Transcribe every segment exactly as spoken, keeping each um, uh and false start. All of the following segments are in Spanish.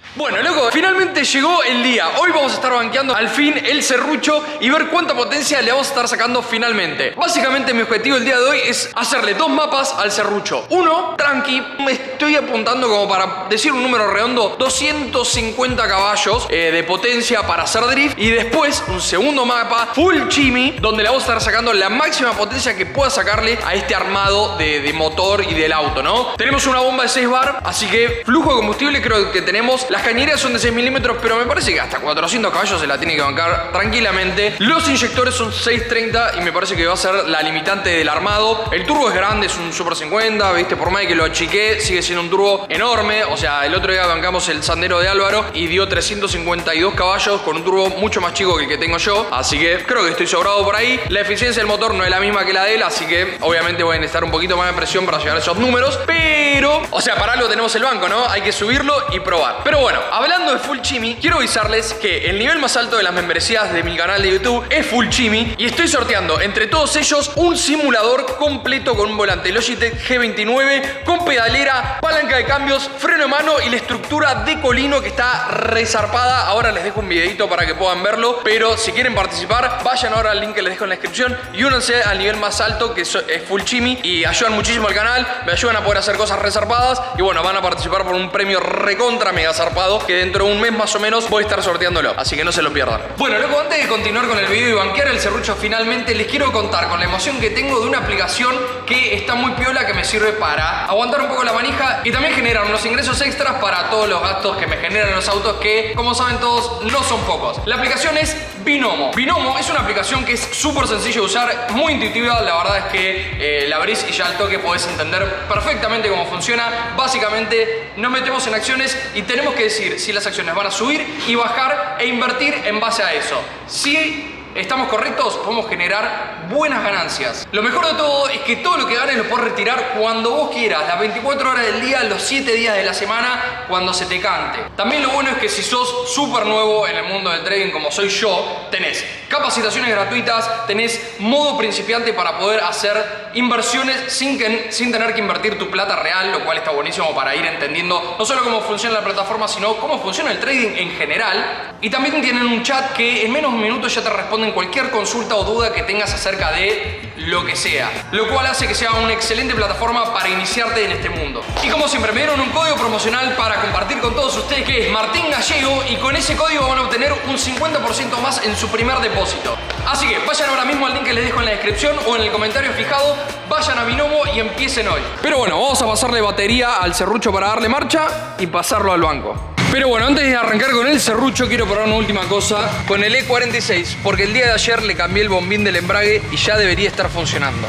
Bueno, loco, finalmente llegó el día. Hoy vamos a estar banqueando al fin el serrucho y ver cuánta potencia le vamos a estar sacando finalmente. Básicamente mi objetivo el día de hoy es hacerle dos mapas al serrucho. Uno, tranqui, me estoy apuntando como para decir un número redondo, doscientos cincuenta caballos eh, de potencia para hacer drift. Y después un segundo mapa, full chimi, donde le vamos a estar sacando la máxima potencia que pueda sacarle a este armado de, de motor y del auto, ¿no? Tenemos una bomba de seis bar, así que flujo de combustible creo que tenemos. Las cañerías son de seis milímetros, pero me parece que hasta cuatrocientos caballos se la tiene que bancar tranquilamente. Los inyectores son seiscientos treinta y me parece que va a ser la limitante del armado. El turbo es grande, es un Super cincuenta, ¿viste? Por más que lo achiqué, sigue siendo un turbo enorme. O sea, el otro día bancamos el Sandero de Álvaro y dio trescientos cincuenta y dos caballos con un turbo mucho más chico que el que tengo yo. Así que creo que estoy sobrado por ahí. La eficiencia del motor no es la misma que la de él, así que obviamente voy a necesitar un poquito más de presión para llegar a esos números. Pero, o sea, para algo tenemos el banco, ¿no? Hay que subirlo y probar. Pero bueno, hablando de full chimi, quiero avisarles que el nivel más alto de las membresías de mi canal de YouTube es full chimi y estoy sorteando entre todos ellos un simulador completo con un volante Logitech G veintinueve con pedalera, palanca de cambios, freno de mano y la estructura de Colino que está resarpada. Ahora les dejo un videito para que puedan verlo, pero si quieren participar, vayan ahora al link que les dejo en la descripción y únanse al nivel más alto que es full chimi y ayudan muchísimo al canal, me ayudan a poder hacer cosas resarpadas y bueno, van a participar por un premio recontra mega zarpado que dentro de un mes más o menos voy a estar sorteándolo, así que no se lo pierdan. Bueno, loco, antes de continuar con el video y banquear el serrucho finalmente, les quiero contar con la emoción que tengo de una aplicación que está muy piola, que me sirve para aguantar un poco la manija y también generar unos ingresos extras para todos los gastos que me generan los autos, que como saben todos no son pocos. La aplicación es Binomo. Binomo es una aplicación que es súper sencilla de usar, muy intuitiva. La verdad es que eh, la abrís y ya al toque podés entender perfectamente cómo funciona. Básicamente nos metemos en acciones y tenemos que decir si las acciones van a subir y bajar e invertir en base a eso. Si estamos correctos, podemos generar buenas ganancias. Lo mejor de todo es que todo lo que ganes lo puedes retirar cuando vos quieras, las veinticuatro horas del día, los siete días de la semana, cuando se te cante. También lo bueno es que si sos súper nuevo en el mundo del trading como soy yo, tenés capacitaciones gratuitas, tenés modo principiante para poder hacer inversiones sin, que, sin tener que invertir tu plata real, lo cual está buenísimo para ir entendiendo no solo cómo funciona la plataforma, sino cómo funciona el trading en general. Y también tienen un chat que en menos de un minuto ya te responde en cualquier consulta o duda que tengas acerca de lo que sea, lo cual hace que sea una excelente plataforma para iniciarte en este mundo. Y como siempre me dieron un código promocional para compartir con todos ustedes, que es Martín Gallego, y con ese código van a obtener un cincuenta por ciento más en su primer depósito. Así que vayan ahora mismo al link que les dejo en la descripción o en el comentario fijado, vayan a Binomo y empiecen hoy. Pero bueno, vamos a pasarle batería al serrucho para darle marcha y pasarlo al banco. Pero bueno, antes de arrancar con el serrucho, quiero probar una última cosa con el E cuarenta y seis, porque el día de ayer le cambié el bombín del embrague y ya debería estar funcionando.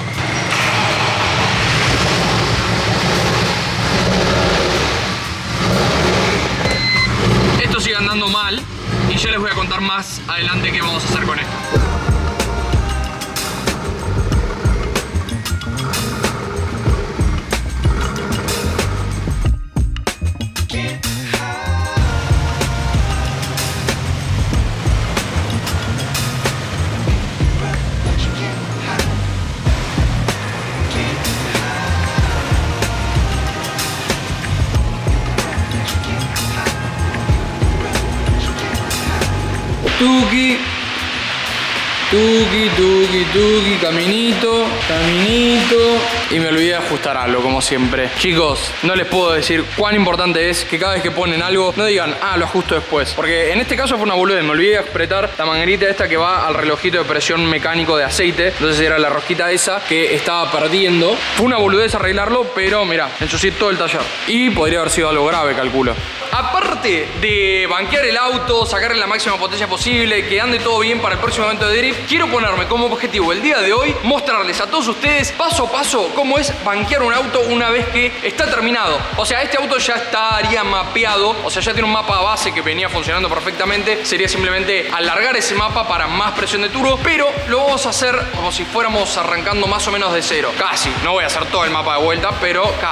Esto sigue andando mal y ya les voy a contar más adelante qué vamos a hacer con esto. Tuki, tuki, tuki, tuki, caminito, caminito. Y me olvidé de ajustar algo, como siempre. Chicos, no les puedo decir cuán importante es que cada vez que ponen algo, no digan, ah, lo ajusto después. Porque en este caso fue una boludez, me olvidé de apretar la manguerita esta que va al relojito de presión mecánico de aceite. Entonces era la rosquita esa que estaba perdiendo. Fue una boludez arreglarlo, pero mirá, ensucié todo el taller. Y podría haber sido algo grave, calculo. Aparte de banquear el auto, sacarle la máxima potencia posible, que ande todo bien para el próximo evento de drift, quiero ponerme como objetivo el día de hoy mostrarles a todos ustedes paso a paso cómo es banquear un auto una vez que está terminado. O sea, este auto ya estaría mapeado, o sea, ya tiene un mapa base que venía funcionando perfectamente. Sería simplemente alargar ese mapa para más presión de turbo, pero lo vamos a hacer como si fuéramos arrancando más o menos de cero. Casi, no voy a hacer todo el mapa de vuelta, pero casi.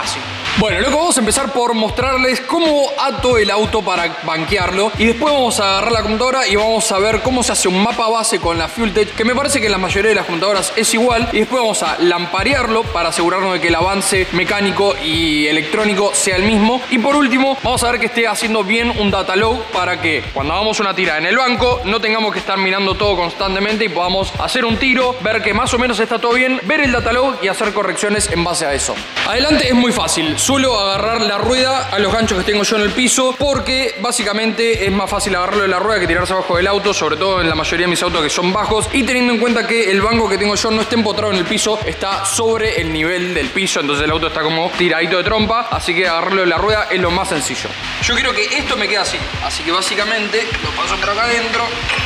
Bueno, loco, vamos a empezar por mostrarles cómo ato el auto para banquearlo. Y después vamos a agarrar la computadora y vamos a ver cómo se hace un mapa base con la FuelTech, que me parece que en la mayoría de las computadoras es igual. Y después vamos a lamparearlo para asegurarnos de que el avance mecánico y electrónico sea el mismo. Y por último, vamos a ver que esté haciendo bien un data log para que cuando hagamos una tira en el banco no tengamos que estar mirando todo constantemente y podamos hacer un tiro, ver que más o menos está todo bien, ver el data log y hacer correcciones en base a eso. Adelante es muy fácil. Suelo agarrar la rueda a los ganchos que tengo yo en el piso porque básicamente es más fácil agarrarlo de la rueda que tirarse abajo del auto, sobre todo en la mayoría de mis autos que son bajos, y teniendo en cuenta que el banco que tengo yo no está empotrado en el piso, está sobre el nivel del piso, entonces el auto está como tiradito de trompa, así que agarrarlo de la rueda es lo más sencillo. Yo quiero que esto me quede así, así que básicamente lo paso por acá adentro.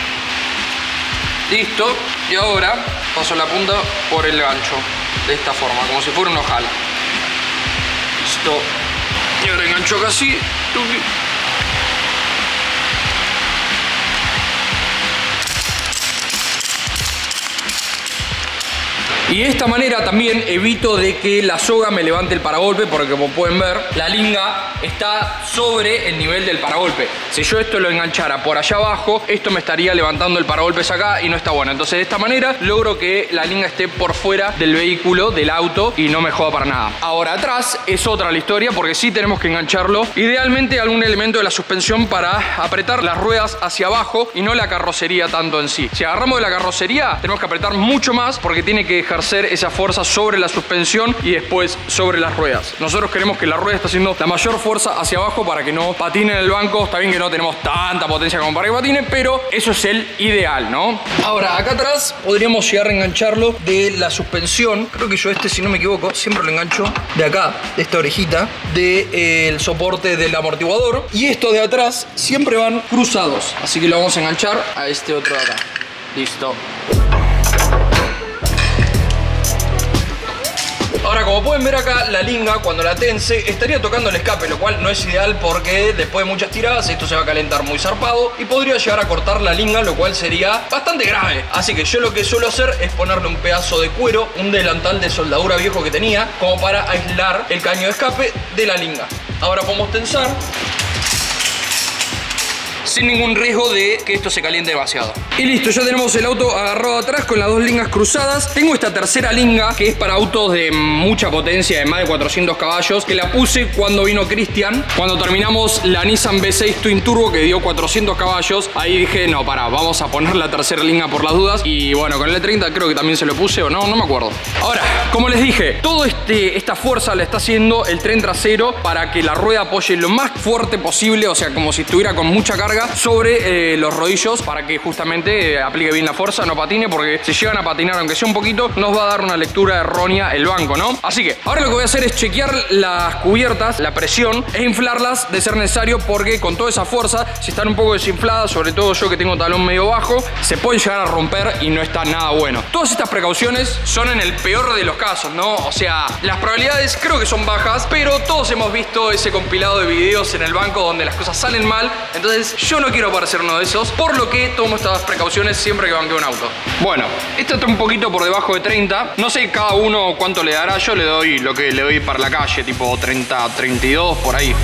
Listo, y ahora paso la punta por el gancho, de esta forma, como si fuera un ojal. Listo. Y ahora engancho acá así. Y de esta manera también evito de que la soga me levante el paragolpe, porque como pueden ver, la linga está sobre el nivel del paragolpe. Si yo esto lo enganchara por allá abajo, esto me estaría levantando el paragolpes acá y no está bueno. Entonces de esta manera logro que la linga esté por fuera del vehículo, del auto, y no me joda para nada. Ahora atrás es otra la historia, porque sí tenemos que engancharlo, idealmente algún elemento de la suspensión para apretar las ruedas hacia abajo y no la carrocería tanto en sí. Si agarramos de la carrocería, tenemos que apretar mucho más porque tiene que ejercer esa fuerza sobre la suspensión y después sobre las ruedas. Nosotros queremos que la rueda esté haciendo la mayor fuerza hacia abajo para que no patine en el banco. Está bien que no tenemos tanta potencia como para que patine, pero eso es el ideal, ¿no? Ahora, acá atrás podríamos llegar a engancharlo de la suspensión. Creo que yo este, si no me equivoco, siempre lo engancho de acá, de esta orejita, del de, eh, soporte del amortiguador. Y estos de atrás siempre van cruzados, así que lo vamos a enganchar a este otro de acá. Listo. Ahora, como pueden ver acá, la linga, cuando la tense, estaría tocando el escape, lo cual no es ideal porque después de muchas tiradas esto se va a calentar muy zarpado y podría llegar a cortar la linga, lo cual sería bastante grave. Así que yo lo que suelo hacer es ponerle un pedazo de cuero, un delantal de soldadura viejo que tenía, como para aislar el caño de escape de la linga. Ahora podemos tensar sin ningún riesgo de que esto se caliente demasiado. Y listo, ya tenemos el auto agarrado atrás con las dos lingas cruzadas. Tengo esta tercera linga que es para autos de mucha potencia, de más de cuatrocientos caballos, que la puse cuando vino Cristian, cuando terminamos la Nissan V seis Twin Turbo, que dio cuatrocientos caballos. Ahí dije, no, pará, vamos a poner la tercera linga por las dudas. Y bueno, con el E treinta creo que también se lo puse, o no, no me acuerdo. Ahora, como les dije, toda este, esta fuerza la está haciendo el tren trasero para que la rueda apoye lo más fuerte posible, o sea, como si estuviera con mucha carga sobre eh, los rodillos, para que justamente eh, aplique bien la fuerza, no patine, porque si llegan a patinar, aunque sea un poquito, nos va a dar una lectura errónea el banco, ¿no? Así que ahora lo que voy a hacer es chequear las cubiertas, la presión, e inflarlas de ser necesario, porque con toda esa fuerza, si están un poco desinfladas, sobre todo yo que tengo talón medio bajo, se pueden llegar a romper y no está nada bueno. Todas estas precauciones son en el peor de los casos, ¿no? O sea, las probabilidades creo que son bajas, pero todos hemos visto ese compilado de videos en el banco donde las cosas salen mal. Entonces yo no quiero parecer uno de esos, por lo que tomo estas precauciones siempre que banqueo un auto. Bueno, esto está un poquito por debajo de treinta. No sé cada uno cuánto le dará. Yo le doy lo que le doy para la calle, tipo treinta, treinta y dos, por ahí.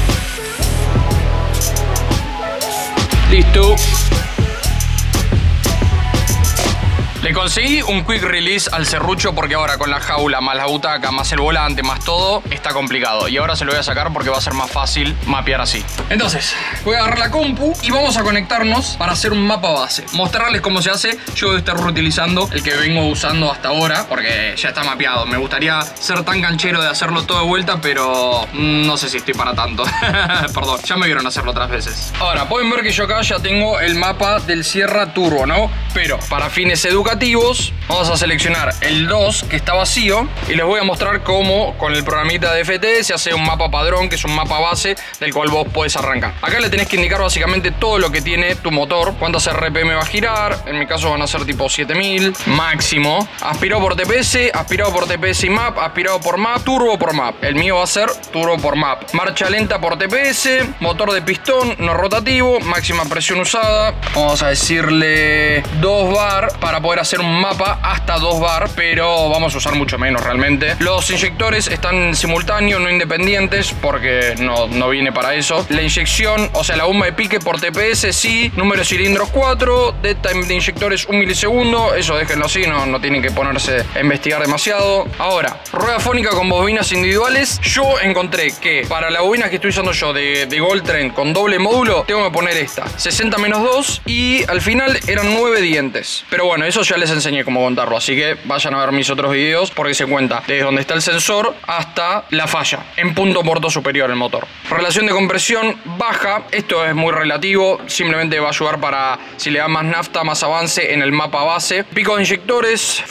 Listo. Le conseguí un quick release al serrucho porque ahora con la jaula, más la butaca, más el volante, más todo, está complicado. Y ahora se lo voy a sacar porque va a ser más fácil mapear así. Entonces, voy a agarrar la compu y vamos a conectarnos para hacer un mapa base. Mostrarles cómo se hace. Yo voy a estar reutilizando el que vengo usando hasta ahora porque ya está mapeado. Me gustaría ser tan canchero de hacerlo todo de vuelta, pero no sé si estoy para tanto. Perdón, ya me vieron hacerlo otras veces. Ahora, pueden ver que yo acá ya tengo el mapa del Sierra Turbo, ¿no? Pero para fines educativos vamos a seleccionar el dos que está vacío y les voy a mostrar cómo con el programita de F T se hace un mapa padrón, que es un mapa base del cual vos podés arrancar. Acá le tenés que indicar básicamente todo lo que tiene tu motor, cuántas R P M va a girar, en mi caso van a ser tipo siete mil máximo, aspirado por T P S, aspirado por T P S y map, aspirado por map, turbo por map. El mío va a ser turbo por map. Marcha lenta por T P S, motor de pistón no rotativo, máxima presión usada, vamos a decirle dos bar para poder hacer hacer un mapa hasta dos bar, pero vamos a usar mucho menos realmente. Los inyectores están simultáneos, no independientes, porque no, no viene para eso. La inyección, o sea, la bomba de pique por T P S, sí. Número de cilindros cuatro. Dead time de inyectores un milisegundo. Eso déjenlo así, no, no tienen que ponerse a investigar demasiado. Ahora, rueda fónica con bobinas individuales. Yo encontré que para la bobina que estoy usando yo de, de Gold Trend con doble módulo, tengo que poner esta sesenta menos dos y al final eran nueve dientes. Pero bueno, eso ya les enseñé cómo contarlo, así que vayan a ver mis otros videos porque se cuenta desde donde está el sensor hasta la falla en punto puerto superior el motor. Relación de compresión baja, esto es muy relativo, simplemente va a ayudar para si le da más nafta, más avance en el mapa base. Pico de inyectores,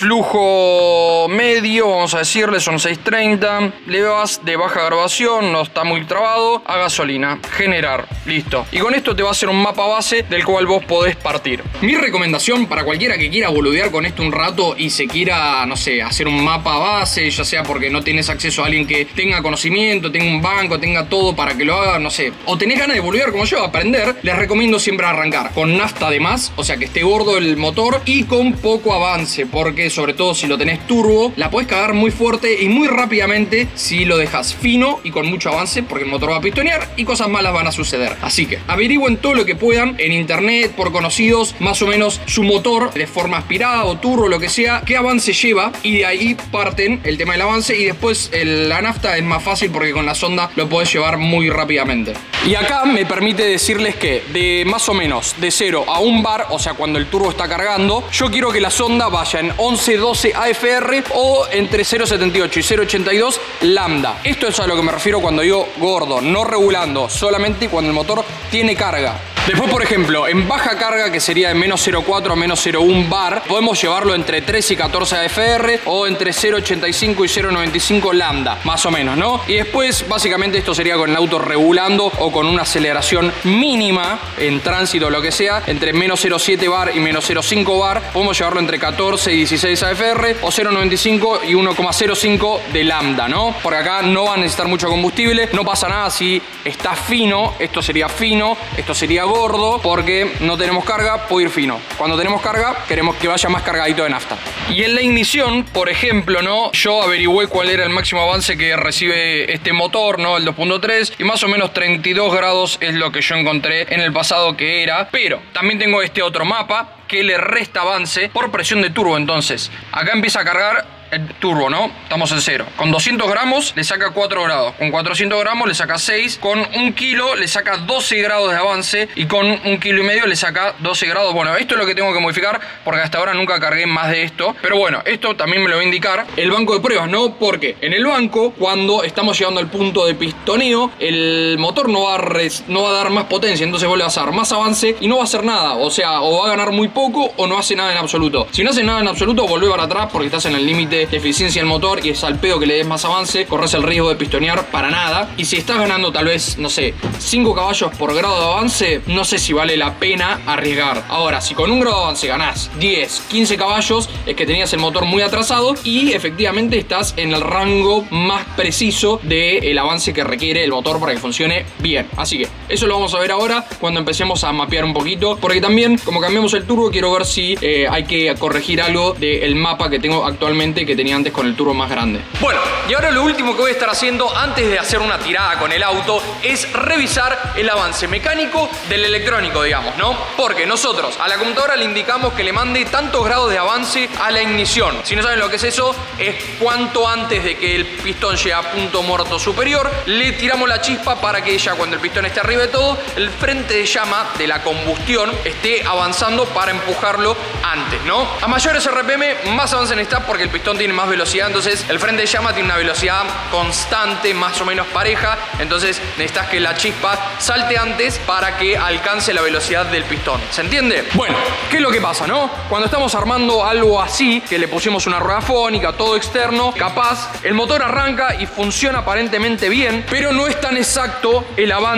flujo medio, vamos a decirle, son seiscientos treinta. Le vas de baja grabación, no está muy trabado, a gasolina, generar, listo. Y con esto te va a hacer un mapa base del cual vos podés partir. Mi recomendación para cualquiera que quiera boludear con esto un rato y se quiera, no sé, hacer un mapa base, ya sea porque no tienes acceso a alguien que tenga conocimiento, tenga un banco, tenga todo para que lo haga, no sé, o tenés ganas de boludear como yo, aprender, les recomiendo siempre arrancar con nafta de más, o sea que esté gordo el motor y con poco avance, porque sobre todo si lo tenés turbo, la podés cagar muy fuerte y muy rápidamente si lo dejas fino y con mucho avance, porque el motor va a pistonear y cosas malas van a suceder. Así que averigüen todo lo que puedan en internet, por conocidos, más o menos su motor de forma aspirada o turbo, lo que sea, qué avance lleva, y de ahí parten el tema del avance y después el, la nafta es más fácil porque con la sonda lo podés llevar muy rápidamente. Y acá me permite decirles que de más o menos de cero a un bar, o sea cuando el turbo está cargando, yo quiero que la sonda vaya en once doce A F R o entre cero setenta y ocho y cero ochenta y dos lambda. Esto es a lo que me refiero cuando digo gordo, no regulando, solamente cuando el motor tiene carga. Después, por ejemplo, en baja carga, que sería de menos cero coma cuatro a menos cero coma uno bar, podemos llevarlo entre tres y catorce A F R o entre cero ochenta y cinco y cero noventa y cinco lambda, más o menos, ¿no? Y después, básicamente, esto sería con el auto regulando o con una aceleración mínima en tránsito o lo que sea, entre menos cero coma siete bar y menos cero coma cinco bar. Podemos llevarlo entre catorce y dieciséis A F R o cero noventa y cinco y uno coma cero cinco de lambda, ¿no? Porque acá no va a necesitar mucho combustible, no pasa nada si está fino, esto sería fino, esto sería gordo, gordo porque no tenemos carga, puede ir fino. Cuando tenemos carga, queremos que vaya más cargadito de nafta. Y en la ignición, por ejemplo, ¿no? Yo averigüé cuál era el máximo avance que recibe este motor, ¿no? El dos punto tres, y más o menos treinta y dos grados es lo que yo encontré en el pasado que era. Pero también tengo este otro mapa que le resta avance por presión de turbo. Entonces, acá empieza a cargar el turbo, ¿no? Estamos en cero. Con doscientos gramos le saca cuatro grados. Con cuatrocientos gramos le saca seis. Con un kilo le saca doce grados de avance. Y con un kilo y medio le saca doce grados. Bueno, esto es lo que tengo que modificar porque hasta ahora nunca cargué más de esto. Pero bueno, esto también me lo va a indicar el banco de pruebas, ¿no? Porque en el banco, cuando estamos llegando al punto de pistoneo, el motor no va a, res, no va a dar más potencia. Entonces vos le vas a dar más avance y no va a hacer nada. O sea, o va a ganar muy poco o no hace nada en absoluto. Si no hace nada en absoluto, volvé para atrás porque estás en el límite de eficiencia del motor y es al pedo que le des más avance, corres el riesgo de pistonear para nada. Y si estás ganando tal vez, no sé, cinco caballos por grado de avance, no sé si vale la pena arriesgar. Ahora, si con un grado de avance ganás diez, quince caballos, es que tenías el motor muy atrasado y efectivamente estás en el rango más preciso del avance que requiere el motor para que funcione bien. Así que eso lo vamos a ver ahora cuando empecemos a mapear un poquito, porque también como cambiamos el turbo quiero ver si eh, hay que corregir algo del mapa que tengo actualmente que tenía antes con el turbo más grande. Bueno, y ahora lo último que voy a estar haciendo antes de hacer una tirada con el auto es revisar el avance mecánico del electrónico, digamos, ¿no? Porque nosotros a la computadora le indicamos que le mande tantos grados de avance a la ignición. Si no saben lo que es eso, es cuánto antes de que el pistón llegue a punto muerto superior, le tiramos la chispa para que ya cuando el pistón esté arriba de todo, el frente de llama de la combustión esté avanzando para empujarlo antes, ¿no? A mayores R P M, más avance necesitas porque el pistón tiene más velocidad, entonces el frente de llama tiene una velocidad constante, más o menos pareja, entonces necesitas que la chispa salte antes para que alcance la velocidad del pistón. ¿Se entiende? Bueno, ¿qué es lo que pasa, no? Cuando estamos armando algo así, que le pusimos una rueda fónica, todo externo, capaz, el motor arranca y funciona aparentemente bien, pero no es tan exacto el avance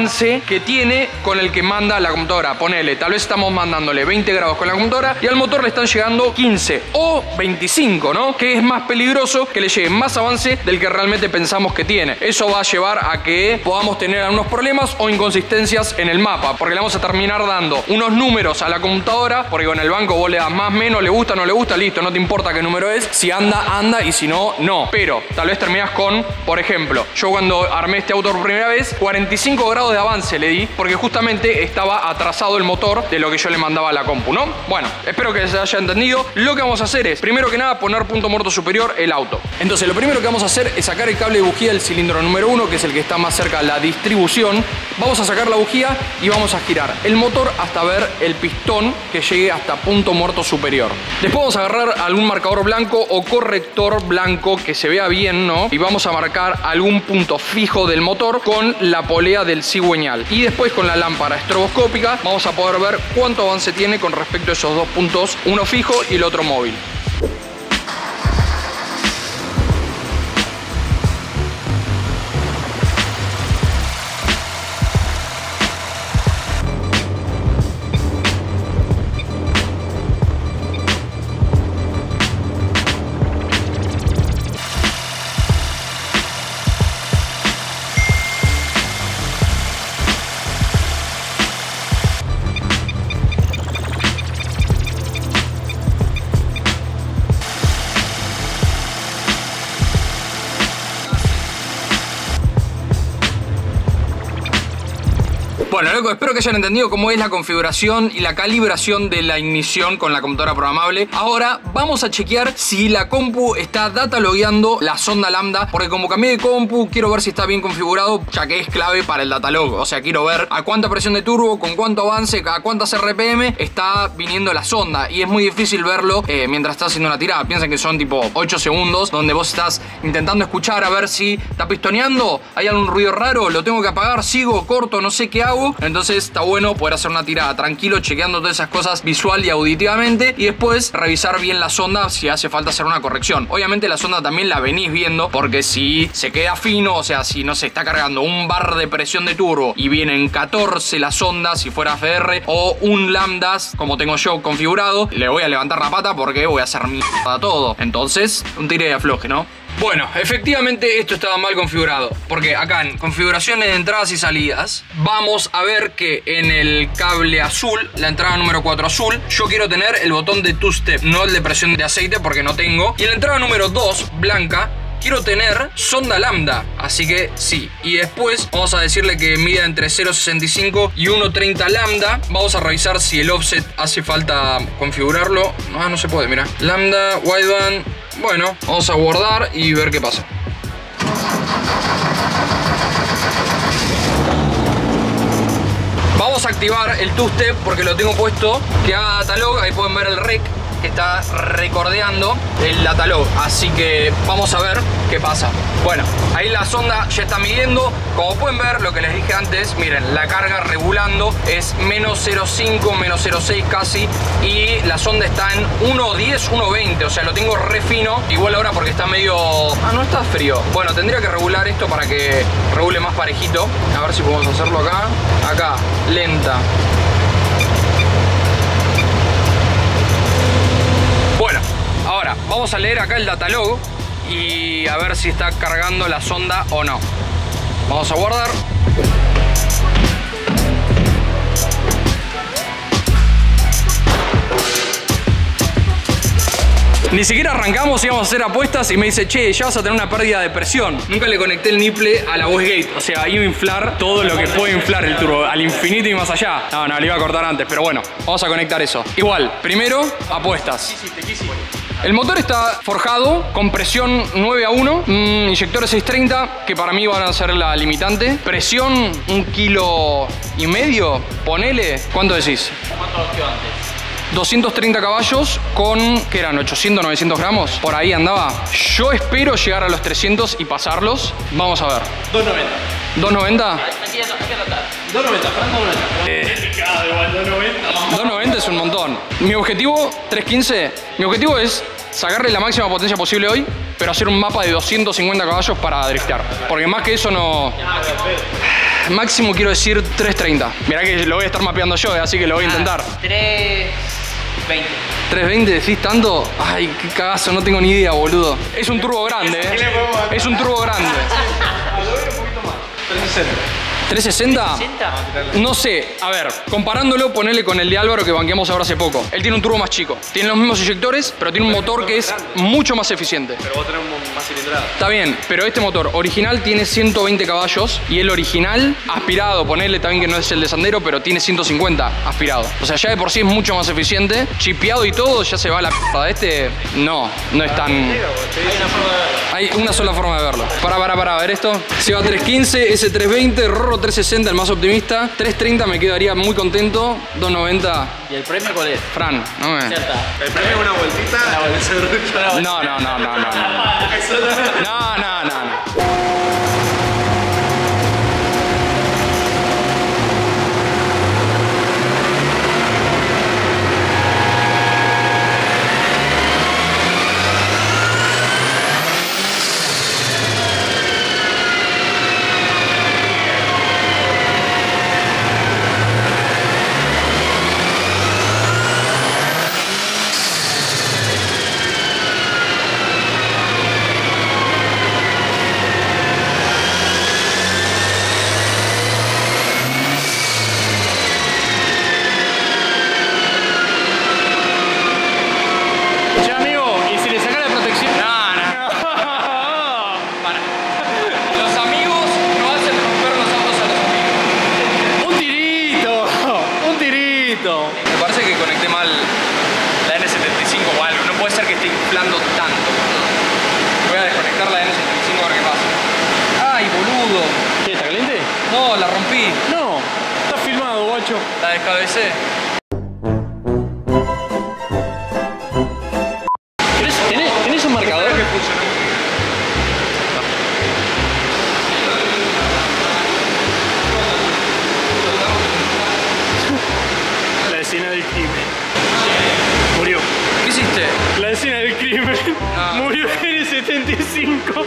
que tiene con el que manda la computadora. Ponele, tal vez estamos mandándole veinte grados con la computadora y al motor le están llegando quince o veinticinco, ¿no? Que es más peligroso que le llegue más avance del que realmente pensamos que tiene. Eso va a llevar a que podamos tener algunos problemas o inconsistencias en el mapa, porque le vamos a terminar dando unos números a la computadora, porque con el banco vos le das más, menos, le gusta, no le gusta, listo, no te importa qué número es. Si anda, anda, y si no, no. Pero tal vez terminas con, por ejemplo, yo cuando armé este auto por primera vez, cuarenta y cinco grados de avance le di, porque justamente estaba atrasado el motor de lo que yo le mandaba a la compu, ¿no? Bueno, espero que se haya entendido. Lo que vamos a hacer es, primero que nada, poner punto muerto superior el auto. Entonces, lo primero que vamos a hacer es sacar el cable de bujía del cilindro número uno, que es el que está más cerca de la distribución. Vamos a sacar la bujía y vamos a girar el motor hasta ver el pistón que llegue hasta punto muerto superior. Después vamos a agarrar algún marcador blanco o corrector blanco que se vea bien, ¿no? Y vamos a marcar algún punto fijo del motor con la polea del cigüeñal. Y después con la lámpara estroboscópica vamos a poder ver cuánto avance tiene con respecto a esos dos puntos, uno fijo y el otro móvil. Bueno, loco, espero que hayan entendido cómo es la configuración y la calibración de la ignición con la computadora programable. Ahora vamos a chequear si la compu está datalogueando la sonda lambda, porque como cambié de compu, quiero ver si está bien configurado, ya que es clave para el datalog. O sea, quiero ver a cuánta presión de turbo, con cuánto avance, a cuántas R P M está viniendo la sonda. Y es muy difícil verlo eh, mientras estás haciendo una tirada. Piensen que son tipo ocho segundos, donde vos estás intentando escuchar a ver si está pistoneando, hay algún ruido raro, lo tengo que apagar, sigo, corto, no sé qué hago. Entonces está bueno poder hacer una tirada tranquilo, chequeando todas esas cosas visual y auditivamente, y después revisar bien la sonda si hace falta hacer una corrección. Obviamente la sonda también la venís viendo, porque si se queda fino, o sea, si no se está cargando un bar de presión de turbo y vienen catorce la sonda, si fuera F R, o un lambdas como tengo yo configurado, le voy a levantar la pata porque voy a hacer mierda todo. Entonces, un tire de afloje, ¿no? Bueno, efectivamente esto estaba mal configurado, porque acá en configuraciones de entradas y salidas vamos a ver que en el cable azul, la entrada número cuatro azul, yo quiero tener el botón de two-step, no el de presión de aceite, porque no tengo. Y en la entrada número dos, blanca, quiero tener sonda lambda, así que sí. Y después vamos a decirle que mida entre cero coma sesenta y cinco y uno coma treinta lambda. Vamos a revisar si el offset hace falta configurarlo. No, no se puede, mira. Lambda, wideband. Bueno, vamos a guardar y ver qué pasa. Vamos a activar el two-step porque lo tengo puesto que haga datalog. Ahí pueden ver el rec que está recordeando el datalog, así que vamos a ver qué pasa. Bueno, ahí la sonda ya está midiendo. Como pueden ver, lo que les dije antes, miren, la carga regulando es menos cero coma cinco, menos cero coma seis casi, y la sonda está en uno diez, uno veinte, o sea, lo tengo re fino. Igual ahora porque está medio... Ah, no está frío. Bueno, tendría que regular esto para que regule más parejito. A ver si podemos hacerlo acá. Acá, lenta. Bueno, ahora vamos a leer acá el datalog y a ver si está cargando la sonda o no. Vamos a guardar. Ni siquiera arrancamos, íbamos a hacer apuestas y me dice, che, ya vas a tener una pérdida de presión. Nunca le conecté el nipple a la wastegate, o sea, iba a inflar todo lo que puede inflar el turbo, al infinito y más allá. No, no, le iba a cortar antes, pero bueno, vamos a conectar eso. Igual, primero, apuestas. El motor está forjado con presión nueve a uno, mm, inyectores seiscientos treinta, que para mí van a ser la limitante. Presión un kilo y medio, ponele. ¿Cuánto decís? ¿Cuánto quedó antes? doscientos treinta caballos con, ¿qué eran? ochocientos, novecientos gramos. Por ahí andaba. Yo espero llegar a los trescientos y pasarlos. Vamos a ver. dos noventa. ¿dos noventa? Aquí hay que anotar. dos noventa, Fran, dos noventa. Eh, igual, dos noventa. dos noventa es un montón. Mi objetivo, tres quince, mi objetivo es sacarle la máxima potencia posible hoy, pero hacer un mapa de doscientos cincuenta caballos para driftear. Porque más que eso no... máximo quiero decir tres treinta. Mirá que lo voy a estar mapeando yo, así que lo voy a intentar. tres veinte. ¿tres veinte decís tanto? Ay, qué cagazo, no tengo ni idea, boludo. Es un turbo grande, eh. Es un turbo grande. ¿tres sesenta? No sé, a ver, comparándolo, ponele con el de Álvaro que banqueamos ahora hace poco. Él tiene un turbo más chico. Tiene los mismos inyectores, pero tiene un motor que es mucho más eficiente. Pero vos tenés un más cilindrada. Está bien, pero este motor original tiene ciento veinte caballos y el original aspirado, ponele también que no es el de Sandero, pero tiene ciento cincuenta aspirado. O sea, ya de por sí es mucho más eficiente. Chipeado y todo, ya se va a la p***. Este, no, no es tan... Hay una forma de verlo. Hay una sola forma de verlo. Para, para, para, a ver esto. Se va tres quince, S tres veinte, Rorro tres sesenta, el más optimista. tres treinta me quedaría muy contento. dos noventa. ¿Y el premio cuál es? Fran, no me... Ya está. El premio es una vueltita. Una vueltita. No, no, no, no, no. No, no, no, no. Me parece que conecté mal la N setenta y cinco o algo. No puede ser que esté inflando tanto. Voy a desconectar la N setenta y cinco a ver qué pasa. ¡Ay, boludo! ¿Qué, está caliente? No, la rompí. No, está filmado, guacho. La descabecé. ¿Tenés, tenés, tenés un marcador? Que funcionó. La escena del crimen. Murió. ¿Qué hiciste? La escena del crimen. Ah. Murió en el setenta y cinco.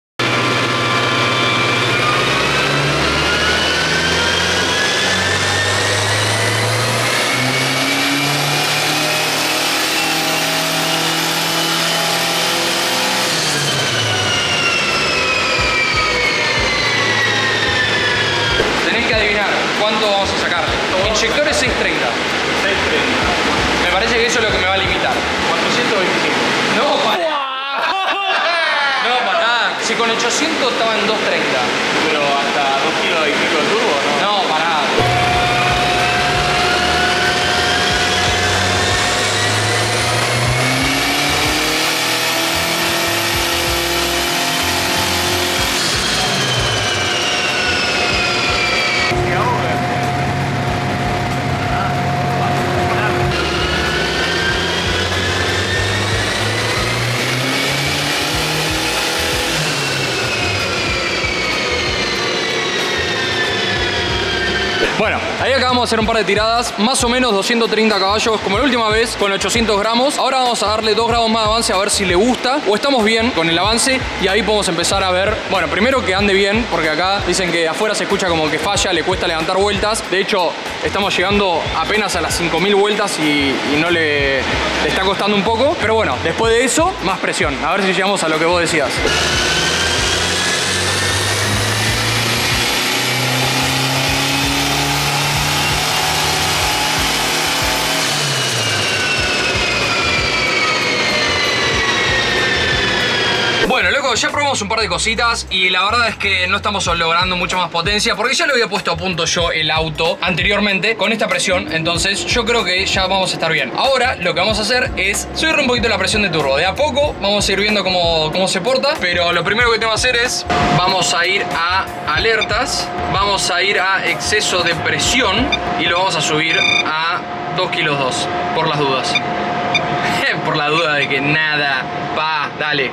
Tenés que adivinar cuánto vamos a sacarle. Inyectores seiscientos treinta. seiscientos treinta. Me parece que eso es lo que me va a limitar. cuatrocientos veinticinco. No, pará. No, pará. Si con ochocientos estaba en doscientos treinta. Pero hasta dos kilos y pico de turbo, ¿no? No, pará. Bueno, ahí acabamos de hacer un par de tiradas, más o menos doscientos treinta caballos, como la última vez, con ochocientos gramos. Ahora vamos a darle dos grados más de avance a ver si le gusta o estamos bien con el avance y ahí podemos empezar a ver, bueno, primero que ande bien, porque acá dicen que afuera se escucha como que falla, le cuesta levantar vueltas. De hecho, estamos llegando apenas a las cinco mil vueltas y, y no le, le está costando un poco. Pero bueno, después de eso, más presión. A ver si llegamos a lo que vos decías. Bueno, loco, ya probamos un par de cositas y la verdad es que no estamos logrando mucha más potencia porque ya le había puesto a punto yo el auto anteriormente con esta presión, entonces yo creo que ya vamos a estar bien. Ahora lo que vamos a hacer es subirle un poquito la presión de turbo. De a poco vamos a ir viendo cómo, cómo se porta, pero lo primero que tengo que hacer es, vamos a ir a alertas, vamos a ir a exceso de presión y lo vamos a subir a dos kilos dos, por las dudas. Por la duda de que nada, pa, dale.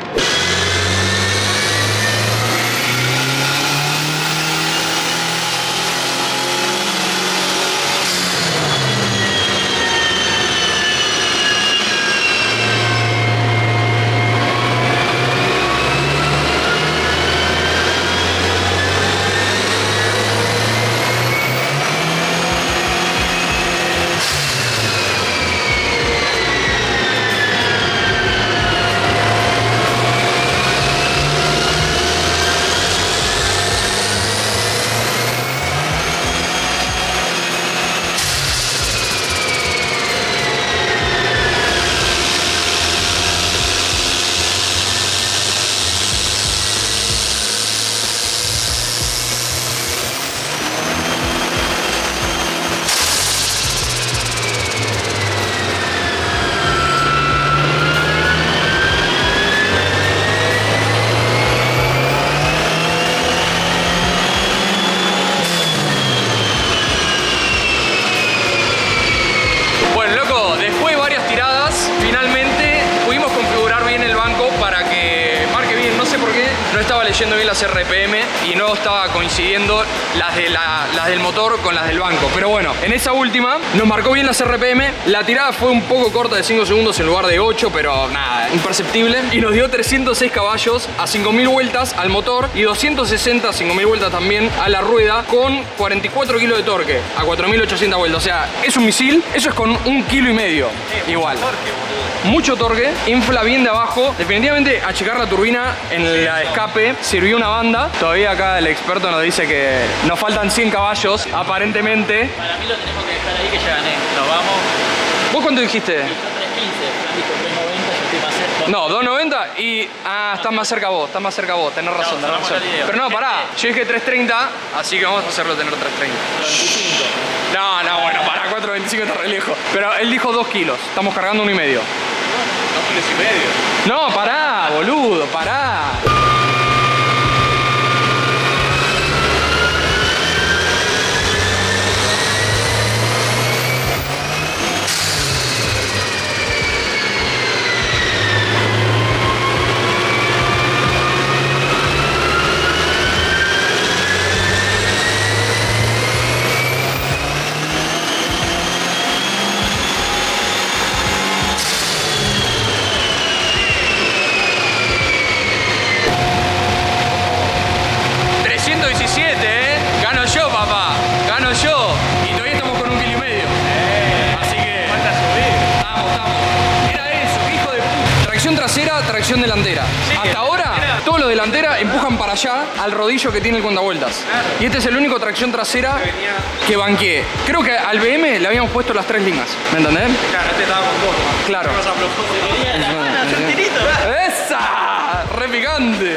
no estaba leyendo bien las R P M y no estaba coincidiendo las, de la, las del motor con las del banco. Pero bueno, en esa última nos marcó bien las R P M. La tirada fue un poco corta de cinco segundos en lugar de ocho, pero nada, imperceptible. Y nos dio trescientos seis caballos a cinco mil vueltas al motor y doscientos sesenta a cinco mil vueltas también a la rueda, con cuarenta y cuatro kilos de torque a cuatro mil ochocientas vueltas. O sea, es un misil. Eso es con un kilo y medio. Igual. Mucho torque, infla bien de abajo. Definitivamente achicar la turbina en la escape sirvió una banda. Todavía acá el experto nos dice que nos faltan cien caballos, aparentemente. Para mí lo tenemos que dejar ahí, que ya gané. Nos vamos. ¿Vos cuánto dijiste? tres quince, Fran dijo tres noventa, yo estoy más cerca. No, dos noventa y... Ah, estás más cerca vos, estás más cerca vos, tenés razón, tenés razón. Pero no, pará, yo dije tres treinta, así que vamos a hacerlo tener tres treinta. veinticinco. No, no, bueno, para cuatro veinticinco está re lejos. Pero él dijo dos kilos, estamos cargando uno y medio. Dos kilos y medio. No, pará, boludo, pará. Tracción delantera. Sí, hasta ahora, mira, todos los delantera empujan para allá al rodillo que tiene el cuentavueltas. Claro. Y este es el único tracción trasera que, venía... que banqué. Creo que al B M le habíamos puesto las tres líneas. ¿Me entendés? Claro, este estaba con vos. Claro. ¡Esa! ¡Re picante!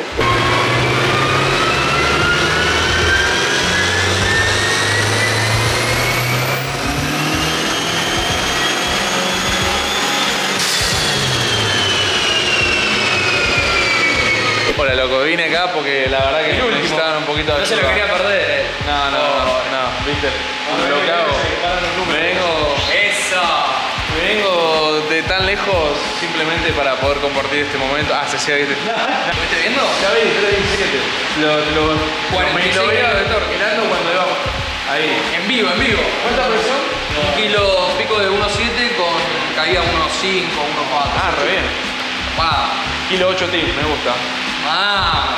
Hola, loco, vine acá porque la verdad que necesitaban un poquito de ayuda. No se lo quería perder, eh. No, no, no, no, viste. Lo que hago. Me vengo. ¡Esa! Me vengo de tan lejos simplemente para poder compartir este momento. Ah, se hacía, viste. ¿Lo viste viendo? Ya vi, tres diecisiete. Lo, lo, cuarenta y seis lo veía de torque. mirando cuando íbamos. Ahí. En vivo, en vivo. ¿Cuánta presión? Un kilo pico de uno siete con caída uno cinco, uno cuatro. Ah, re bien. Va. Kilo ocho tips, me gusta. Ah.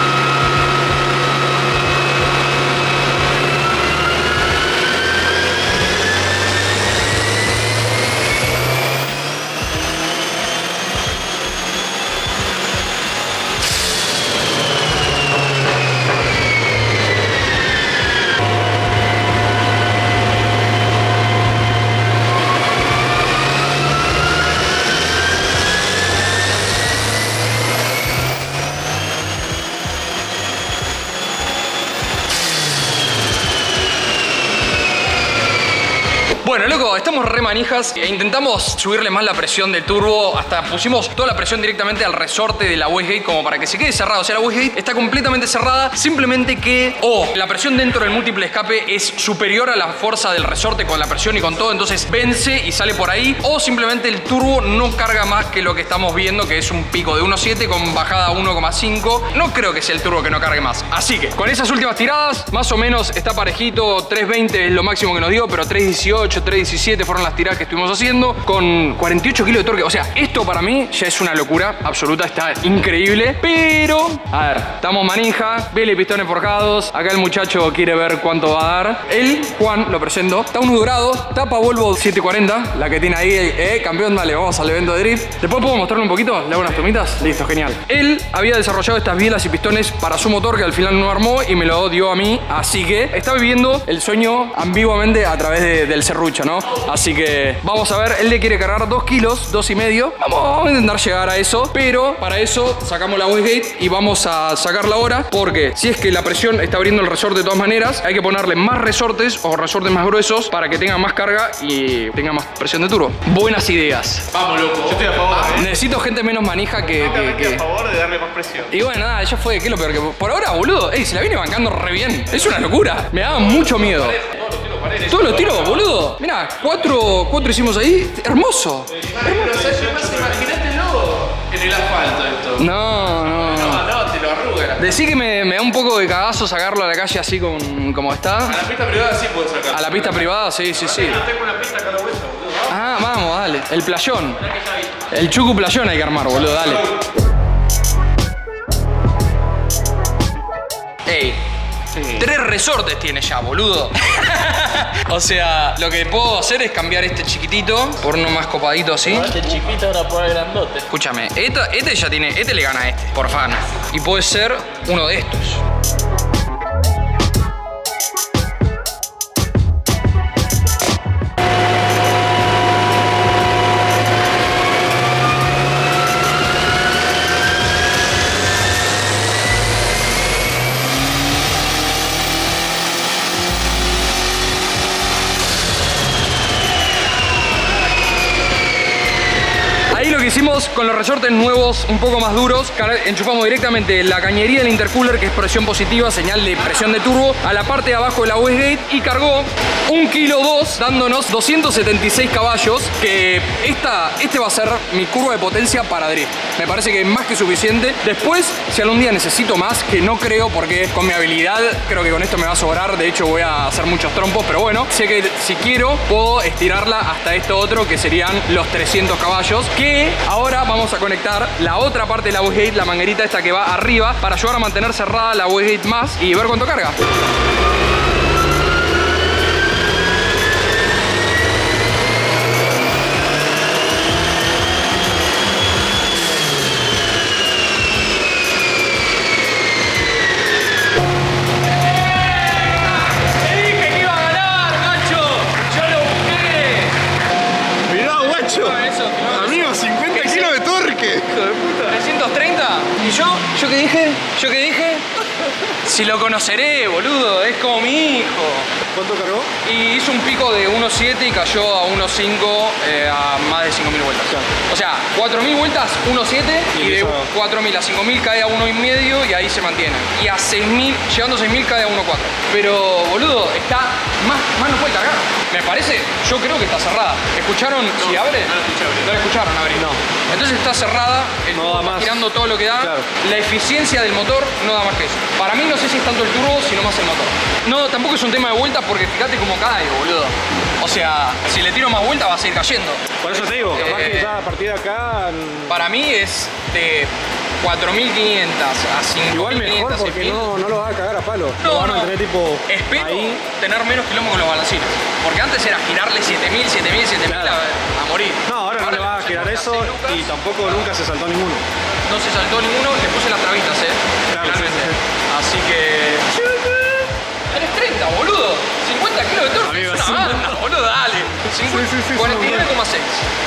Bueno, loco, estamos re manijas e intentamos subirle más la presión del turbo. Hasta pusimos toda la presión directamente al resorte de la wastegate como para que se quede cerrado. O sea, la wastegate está completamente cerrada, simplemente que o la presión dentro del múltiple escape es superior a la fuerza del resorte con la presión y con todo, entonces vence y sale por ahí, o simplemente el turbo no carga más que lo que estamos viendo, que es un pico de uno siete con bajada uno coma cinco. No creo que sea el turbo que no cargue más. Así que con esas últimas tiradas, más o menos está parejito. Tres veinte es lo máximo que nos dio, pero tres dieciocho, tres diecisiete fueron las tiradas que estuvimos haciendo con cuarenta y ocho kilos de torque. O sea, esto para mí ya es una locura absoluta, está increíble. Pero, a ver, estamos manija, vele pistones forjados. Acá el muchacho quiere ver cuánto va a dar. Él, Juan, lo presento, está un dorado, tapa Volvo setecientos cuarenta, la que tiene ahí, eh, campeón, dale, vamos al evento de drift. Después puedo mostrarle un poquito, le hago unas tomitas, listo, genial. Él había desarrollado estas bielas y pistones para su motor, que al final no armó y me lo dio a mí. Así que está viviendo el sueño ambiguamente a través de, del serrucho, ¿no? Así que vamos a ver, él le quiere cargar dos kilos, dos y medio. Vamos, vamos a intentar llegar a eso, pero para eso sacamos la wastegate y vamos a sacarla ahora, porque si es que la presión está abriendo el resorte de todas maneras, hay que ponerle más resortes o resortes más gruesos para que tenga más carga y tenga más presión de turbo. Buenas ideas. Vamos, loco. Yo estoy a favor. Ah, ¿eh? Necesito gente menos manija que... que, que... a favor de darle más presión. Y bueno, nada, ya fue, ¿qué es lo peor? Que por ahora, boludo, ey, se la viene bancando re bien. Es una locura. Me daba mucho miedo. Todos los tiros, boludo. Mirá, cuatro, cuatro hicimos ahí. Hermoso. Imagínatelo en el asfalto esto. No, no. No, no, te lo arruga Decí que me, me da un poco de cagazo sacarlo a la calle así con, como está. A la pista privada sí puedes sacar. A la pista privada, sí, sí, sí. Tengo una pista acá a la vuelta, boludo. Ah, vamos, dale. El playón. El chucu playón hay que armar, boludo, dale. Ey. Sí. Tres resortes tiene ya, boludo. O sea, lo que puedo hacer es cambiar este chiquitito por uno más copadito así. Este chiquito ahora por el grandote. Escúchame, esta, este ya tiene, este le gana a este, por fan. Y puede ser uno de estos. Hicimos con los resortes nuevos un poco más duros, enchufamos directamente la cañería del intercooler, que es presión positiva, señal de presión de turbo, a la parte de abajo de la wastegate y cargó un kilo dos, dándonos doscientos setenta y seis caballos, que esta, este va a ser mi curva de potencia para drift. Me parece que es más que suficiente. Después, si algún día necesito más, que no creo porque con mi habilidad creo que con esto me va a sobrar, de hecho voy a hacer muchos trompos, pero bueno, sé que si quiero puedo estirarla hasta esto otro, que serían los trescientos caballos, que ahora vamos a conectar la otra parte de la wastegate, la manguerita esta que va arriba, para ayudar a mantener cerrada la wastegate más y ver cuánto carga. ¿Y yo? ¿Yo qué dije? ¿Yo qué dije? Si lo conoceré, boludo, es como mi hijo. ¿Cuánto cargó? Y hizo un pico de uno siete y cayó a uno cinco eh, a más de cinco mil vueltas. Claro. O sea, cuatro mil vueltas, uno siete y, y de cuatro mil a cinco mil cae a uno y medio y ahí se mantiene. Y a seis mil, llegando a seis mil cae a uno cuatro. Pero, boludo, está más, más no puede cargar. Me parece, yo creo que está cerrada. ¿Escucharon no, si abre? No lo escucharon. No lo escucharon abrir. No. Entonces está cerrada, el no turbo está girando todo lo que da. Claro. La eficiencia del motor no da más que eso. Para mí no sé si es tanto el turbo, sino más el motor. No, tampoco es un tema de vuelta porque fíjate cómo cae, boludo. O sea, si le tiro más vuelta va a seguir cayendo. Por eso te digo, capaz eh, que ya a partir de acá... Para mí es de cuatro mil quinientos a cinco mil quinientos. Igual mejor porque no, no lo va a cagar a palo. No, lo van no. a tener tipo Espero ahí. tener menos quilombo con los balancines. Porque antes era girarle siete mil, siete mil, siete mil claro. a, a morir. No, ahora, ahora no le va a girar eso y tampoco nunca se saltó ninguno. No se saltó ninguno, le puse las trabitas, eh. Claro, sí, sí. Así que... Eres treinta, boludo. cincuenta kilos de torque. Amigo, es una banda, boludo, dale. cincuenta, sí, sí, sí, cuarenta y nueve coma seis.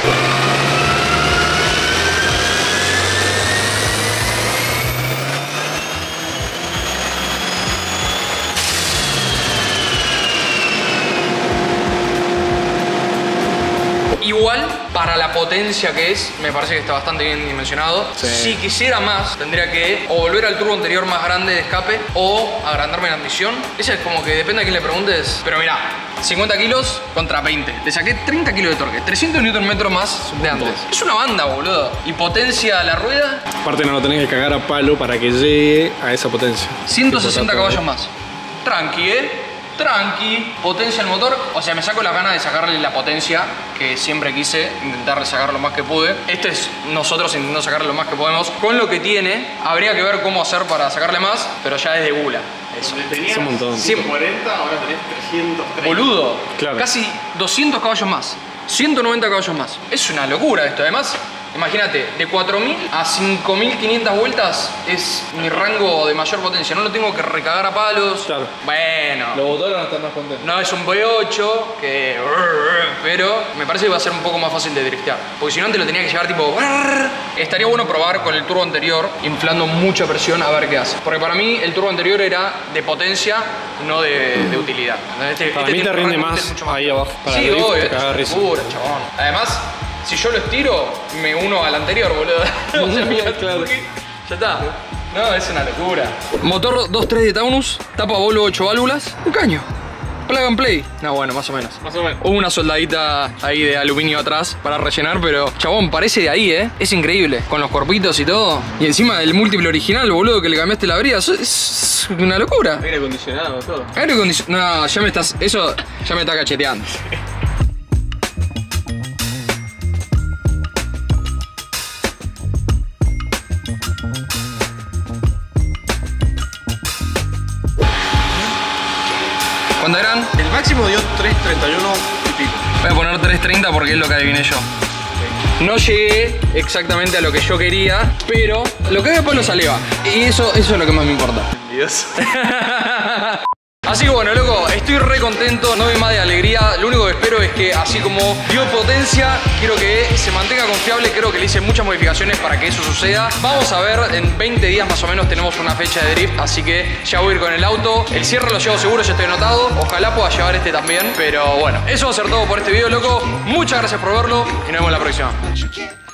Igual, para la potencia que es, me parece que está bastante bien dimensionado. Sí. Si quisiera más, tendría que o volver al turbo anterior más grande de escape o agrandarme la admisión. Esa es como que depende a quién le preguntes. Pero mirá, cincuenta kilos contra veinte. Le saqué treinta kilos de torque, trescientos newton metros más de antes. Es una banda, boludo. Y potencia a la rueda. Aparte no lo tenés que cagar a palo para que llegue a esa potencia. ciento sesenta caballos más. Tranqui, eh. Tranqui, potencia el motor, o sea, me saco las ganas de sacarle la potencia que siempre quise, intentarle sacar lo más que pude. Este es nosotros intentando sacarle lo más que podemos. Con lo que tiene, habría que ver cómo hacer para sacarle más, pero ya es de gula. Eso. Es un montón. ciento cuarenta, ahora tenés trescientos treinta. Boludo, claro. Casi doscientos caballos más, ciento noventa caballos más. Es una locura esto, además. Imagínate, de cuatro mil a cinco mil quinientas vueltas es mi rango de mayor potencia. No lo tengo que recagar a palos. Claro. Bueno. Los motores van a estar más contentos. No es un V ocho, que... pero me parece que va a ser un poco más fácil de driftear. Porque si no antes lo tenía que llevar tipo... Estaría bueno probar con el turbo anterior, inflando mucha presión, a ver qué hace. Porque para mí el turbo anterior era de potencia, no de, de utilidad. Este, para este mí te rinde más, mucho más ahí abajo. Para sí, el drift, obvio, te caga risa. seguro, chabón. Además, si yo lo estiro, me uno al anterior, boludo. O sea, mira, claro. Ya está. No, es una locura. Motor dos punto tres de Taunus, tapa Volvo ocho válvulas, un caño. plug and play. No, bueno, más o menos. Más o menos. Hubo una soldadita ahí de aluminio atrás para rellenar, pero chabón, parece de ahí, ¿eh? Es increíble. Con los cuerpitos y todo. Y encima el múltiple original, boludo, que le cambiaste la brida. Eso es una locura. Aire acondicionado, todo. Aire acondicionado. No, ya me estás. Eso ya me está cacheteando. ¿Cuánto eran? El máximo dio tres treinta y uno y pico. Voy a poner tres treinta porque es lo que adiviné yo. No llegué exactamente a lo que yo quería, pero lo que después lo saliva. Y eso, eso es lo que más me importa. Dios. Así que bueno, loco, estoy re contento, no doy más de alegría. Lo único que espero es que, así como dio potencia, quiero que se mantenga confiable. Creo que le hice muchas modificaciones para que eso suceda. Vamos a ver, en veinte días más o menos tenemos una fecha de drift, así que ya voy a ir con el auto. El cierre lo llevo seguro, ya estoy anotado. Ojalá pueda llevar este también, pero bueno, eso va a ser todo por este video, loco. Muchas gracias por verlo y nos vemos la próxima.